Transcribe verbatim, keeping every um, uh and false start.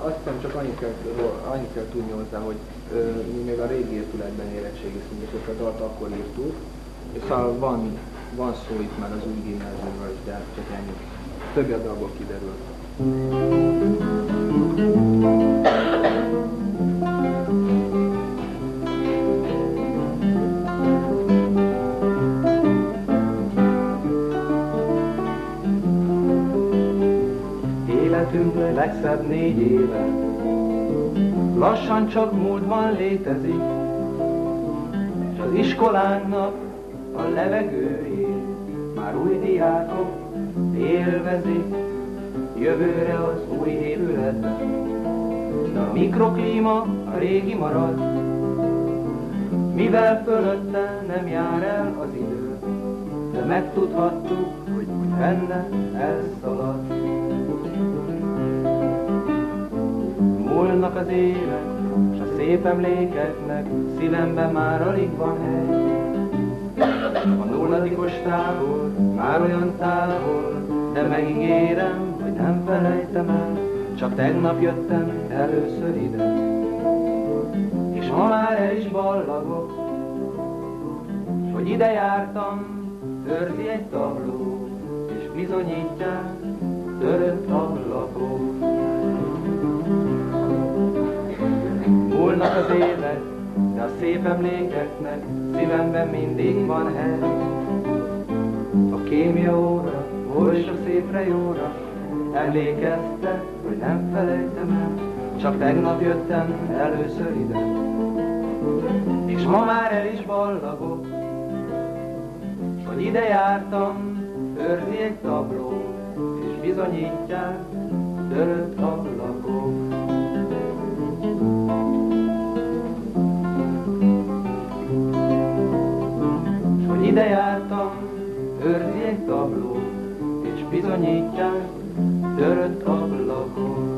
azt hiszem csak annyit kell, annyit kell tudni hozzá, hogy ö, mi még a régi épületben érettségiztünk, és ezt a dalt akkor írtuk, és szóval van, van szó itt már az új gimnáziumról is, de hát csak ennyi. Többi a dalból kiderül. Életünk legszebb négy éve, lassan csak múltban létezik, és az iskolánknak a levegőjét már új diákok élvezik. Jövőre az új épületben, de a mikroklíma a régi marad, mivel fölötte nem jár el az idő, de megtudhattuk, hogy benne elszalad. Múlnak az évek, s a szép emlékeknek szívemben már alig van hely. A nulladikos tábor már olyan távol, de megígérem, hogy nem felejtem el, csak tegnap jöttem először ide. És ma már el is ballagok, hogy ide jártam, őrzi egy tabló, és bizonyítják törött ablakok. Múlnak az évek, de a szép emlékeknek szívemben mindig van hely. A kémia óra, oly sok szépre jóra, emlékeztek, hogy nem felejtem el, csak tegnap jöttem először ide. És ma már el is ballagok, hogy ide jártam, őrzi egy tabló, és bizonyítják törött ablakok. Ide jártam, őrzi egy tabló, és bizonyítják törött ablakon.